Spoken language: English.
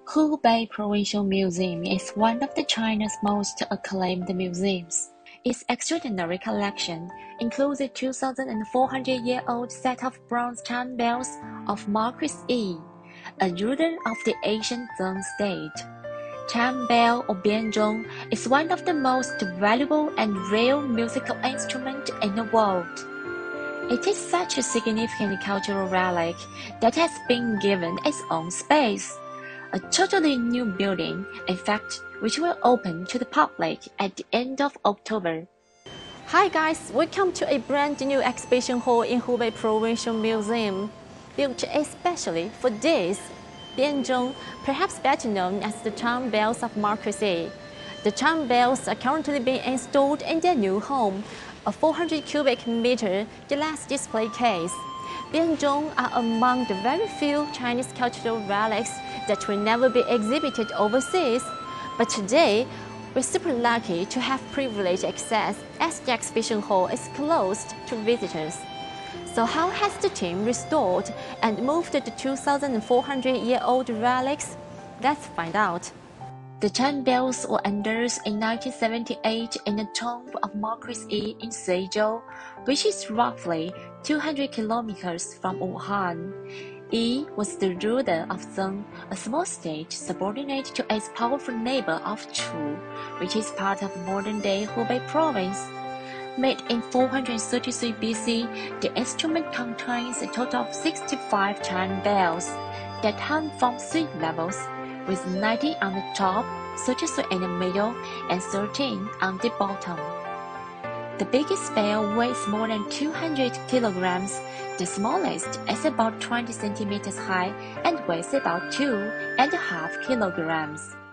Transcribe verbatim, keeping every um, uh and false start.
Hubei Provincial Museum is one of the China's most acclaimed museums. Its extraordinary collection includes a two thousand four hundred year old set of bronze Chan bells of Marquis Yi, a ruler of the ancient Zheng state. Chan bell or bianzhong is one of the most valuable and rare musical instruments in the world. It is such a significant cultural relic that has been given its own space, a totally new building, in fact, which will open to the public at the end of October. Hi guys, welcome to a brand new exhibition hall in Hubei Provincial Museum, built especially for this, bianzhong, perhaps better known as the Chan bells of Marquis Yi. The Chan bells are currently being installed in their new home, a four hundred cubic meter glass display case. Bianzhong are among the very few Chinese cultural relics that will never be exhibited overseas. But today, we're super lucky to have privileged access as the exhibition hall is closed to visitors. So how has the team restored and moved the two thousand four hundred year old relics? Let's find out. The Chan bells were unearthed in nineteen seventy-eight in the tomb of Marquis Yi in Suzhou, which is roughly two hundred kilometers from Wuhan. Yi was the ruler of Zheng, a small state subordinate to its powerful neighbor of Chu, which is part of modern-day Hubei province. Made in four hundred thirty-three B C, the instrument contains a total of sixty-five Chan bells that hung from three levels, with nineteen on the top, thirty-three in the middle, and thirteen on the bottom. The biggest bell weighs more than two hundred kilograms, the smallest is about twenty centimeters high and weighs about two and a half kilograms.